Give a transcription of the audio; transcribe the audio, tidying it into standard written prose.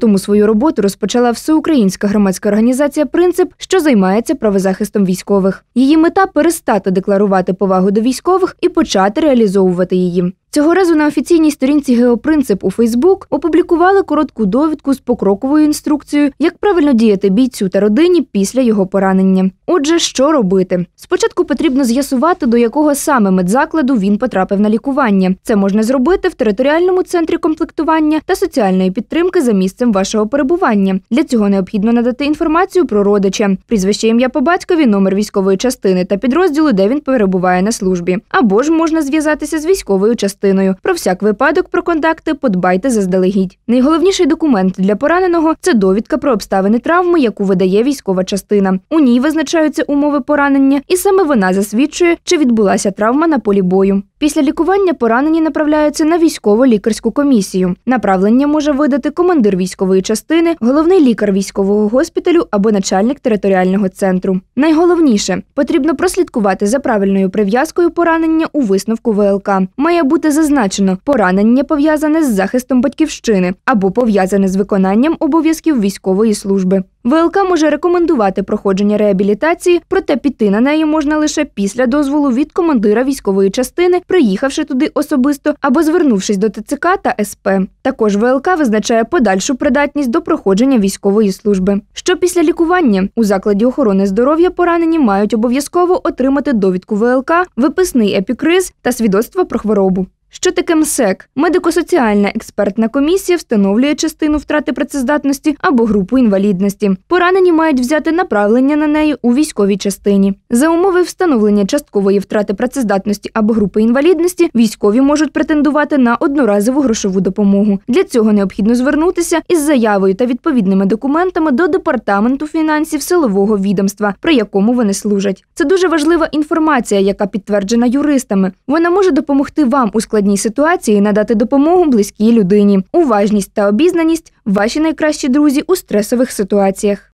тому свою роботу розпочала всеукраїнська громадська організація «Принцип», що займається правозахистом військових. Її мета – перестати декларувати повагу до військових і почати реалізовувати її. Цього разу на офіційній сторінці «Геопринцип» у Фейсбук опублікували коротку довідку з покроковою інструкцією, як правильно діяти бійцю та родині після його поранення. Отже, що робити? Спочатку потрібно з'ясувати, до якого саме медзакладу він потрапив на лікування. Це можна зробити в територіальному центрі комплектування та соціальної підтримки за місцем вашого перебування. Для цього необхідно надати інформацію про родича, прізвище, ім'я по батькові, номер військової частини та підрозділу, де він перебуває на службі. Або ж можна зв'язатися з військовою частиною. Про всяк випадок про контакти подбайте заздалегідь. Найголовніший документ для пораненого – це довідка про обставини травми, яку видає військова частина. У ній визначаються умови поранення, і саме вона засвідчує, чи відбулася травма на полі бою. Після лікування поранені направляються на військово-лікарську комісію. Направлення може видати командир військової частини, головний лікар військового госпіталю або начальник територіального центру. Найголовніше – потрібно прослідкувати за правильною прив'язкою поранення у висновку ВЛК. Має бути зазначено – поранення пов'язане з захистом батьківщини або пов'язане з виконанням обов'язків військової служби. ВЛК може рекомендувати проходження реабілітації, проте піти на неї можна лише після дозволу від командира військової частини, приїхавши туди особисто або звернувшись до ТЦК та СП. Також ВЛК визначає подальшу придатність до проходження військової служби. Що після лікування? У закладі охорони здоров'я поранені мають обов'язково отримати довідку ВЛК, виписний епікриз та свідоцтво про хворобу. Що таке МСЕК? Медико-соціальна експертна комісія встановлює частину втрати працездатності або групу інвалідності. Поранені мають взяти направлення на неї у військовій частині. За умови встановлення часткової втрати працездатності або групи інвалідності військові можуть претендувати на одноразову грошову допомогу. Для цього необхідно звернутися із заявою та відповідними документами до Департаменту фінансів силового відомства, при якому вони служать. Це дуже важлива інформація, яка підтверджена юристами. Вона може допомогти вам у складній ситуації надати допомогу близькій людині. Уважність та обізнаність – ваші найкращі друзі у стресових ситуаціях.